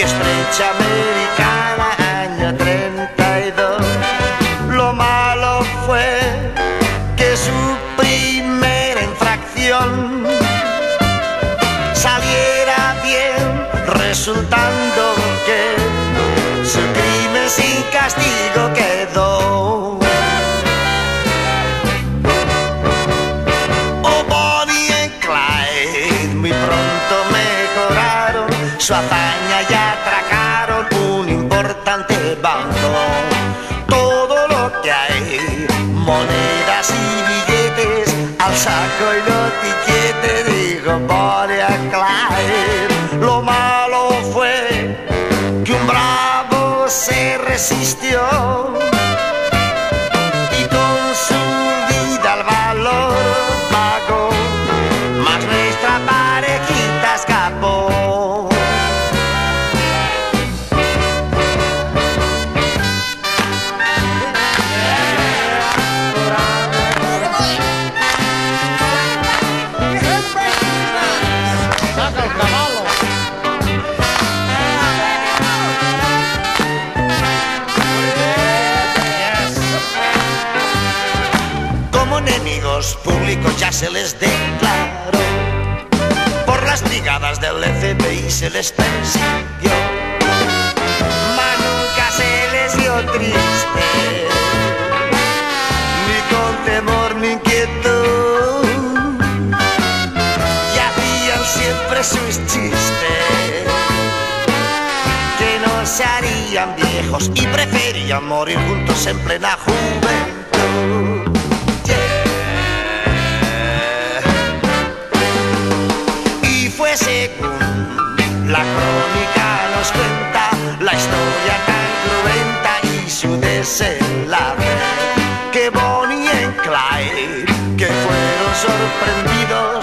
estrecha americana, año 32. Lo malo fue que su primera infracción saliera bien, resultando que su crimen sin castigo quedó. Oh, Bonnie y Clyde muy pronto mejoraron su hazaña y atracaron un importante banco. Todo lo que hay, monedas y billetes, al saco y los tiquetes, dijo Bonnie y Clyde. Lo malo fue que un bravo se resistió y con su vida al valor pagó, mas nuestra parejita escapó. Enemigos públicos ya se les declaró, por las brigadas del FBI se les persiguió, mas nunca se les dio triste, ni con temor ni inquietud, y hacían siempre sus chistes, que no se harían viejos y preferían morir juntos en plena juventud. Según la crónica nos cuenta la historia tan cruenta y su desenlace, que Bonnie y Clyde, que fueron sorprendidos